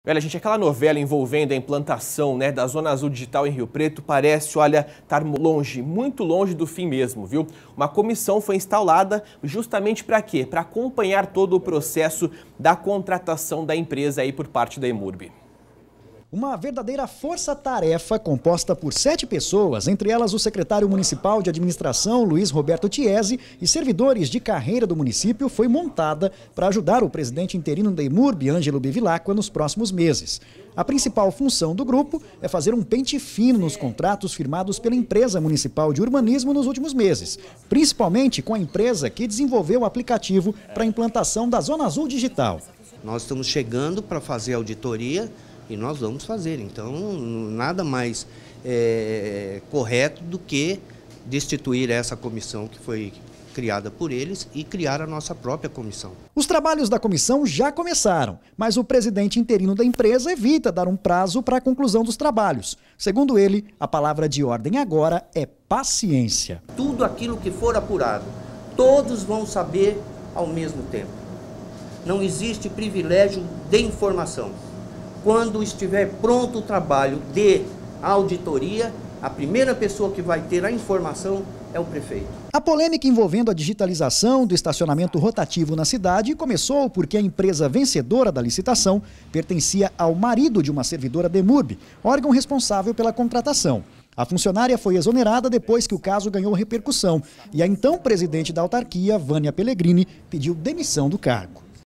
Olha, gente, aquela novela envolvendo a implantação, da Zona Azul Digital em Rio Preto parece, olha, estar longe, muito longe do fim mesmo, viu? Uma comissão foi instalada justamente para quê? Para acompanhar todo o processo da contratação da empresa aí por parte da EMURB. Uma verdadeira força-tarefa composta por 7 pessoas, entre elas o secretário municipal de administração, Luiz Roberto Tiesi, e servidores de carreira do município, foi montada para ajudar o presidente interino da EMURB, Ângelo Bevilacqua, nos próximos meses. A principal função do grupo é fazer um pente fino nos contratos firmados pela empresa municipal de urbanismo nos últimos meses, principalmente com a empresa que desenvolveu o aplicativo para a implantação da Zona Azul Digital. Nós estamos chegando para fazer auditoria e nós vamos fazer, então nada mais correto do que destituir essa comissão que foi criada por eles e criar a nossa própria comissão. Os trabalhos da comissão já começaram, mas o presidente interino da empresa evita dar um prazo para a conclusão dos trabalhos. Segundo ele, a palavra de ordem agora é paciência. Tudo aquilo que for apurado, todos vão saber ao mesmo tempo. Não existe privilégio de informação. Quando estiver pronto o trabalho de auditoria, a primeira pessoa que vai ter a informação é o prefeito. A polêmica envolvendo a digitalização do estacionamento rotativo na cidade começou porque a empresa vencedora da licitação pertencia ao marido de uma servidora da EMURB, órgão responsável pela contratação. A funcionária foi exonerada depois que o caso ganhou repercussão e a então presidente da autarquia, Vânia Pellegrini, pediu demissão do cargo.